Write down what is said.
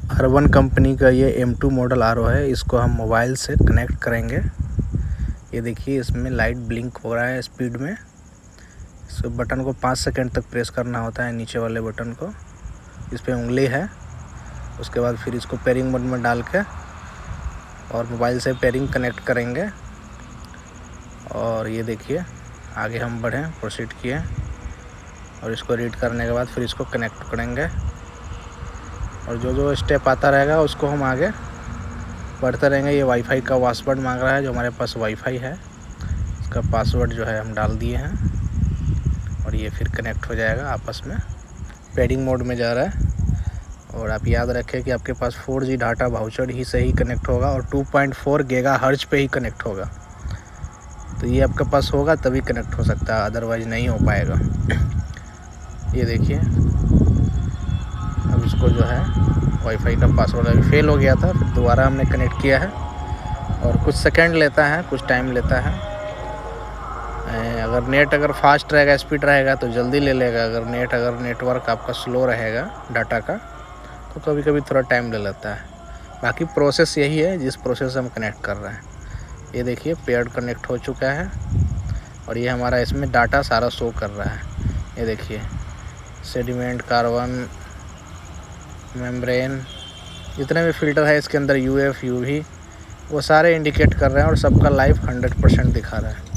Urban company का ये M2 model RO है। इसको हम मोबाइल से कनेक्ट करेंगे। ये देखिए इसमें लाइट ब्लिंक हो रहा है स्पीड में। इस बटन को 5 सेकंड तक प्रेस करना होता है, नीचे वाले बटन को। इस पर उंगली है। उसके बाद फिर इसको पेयरिंग मोड में डाल के और मोबाइल से पेयरिंग कनेक्ट करेंगे। और ये देखिए आगे हम बढ़ें, प्रोसीड किए और इसको रीड करने के बाद फिर इसको कनेक्ट करेंगे और जो जो स्टेप आता रहेगा उसको हम आगे बढ़ते रहेंगे। ये वाईफाई का पासवर्ड मांग रहा है, जो हमारे पास वाईफाई है इसका पासवर्ड जो है हम डाल दिए हैं और ये फिर कनेक्ट हो जाएगा आपस में। पेयरिंग मोड में जा रहा है और आप याद रखें कि आपके पास 4G डाटा वाउचर ही से ही कनेक्ट होगा और 2.4 गीगाहर्ट्ज पे ही कनेक्ट होगा। तो ये आपके पास होगा तभी कनेक्ट हो सकता है, अदरवाइज़ नहीं हो पाएगा। ये देखिए अब इसको जो है वाईफाई का पासवर्ड अभी फेल हो गया था, फिर दोबारा हमने कनेक्ट किया है और कुछ सेकंड लेता है, कुछ टाइम लेता है। अगर नेट फास्ट रहेगा, स्पीड रहेगा तो जल्दी ले लेगा। अगर नेटवर्क आपका स्लो रहेगा डाटा का तो कभी कभी थोड़ा टाइम ले लेता है। बाकी प्रोसेस यही है जिस प्रोसेस से हम कनेक्ट कर रहे हैं। ये देखिए पेयर्ड कनेक्ट हो चुका है और ये हमारा इसमें डाटा सारा शो कर रहा है। ये देखिए सेडिमेंट, कार्बन, मेम्ब्रेन, जितने भी फ़िल्टर है इसके अंदर UF, UV वो सारे इंडिकेट कर रहे हैं और सबका लाइव 100% दिखा रहा है।